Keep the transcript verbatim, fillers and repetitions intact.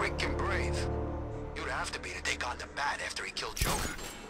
freaking brave. You'd have to be to take on the Bat after he killed Joker.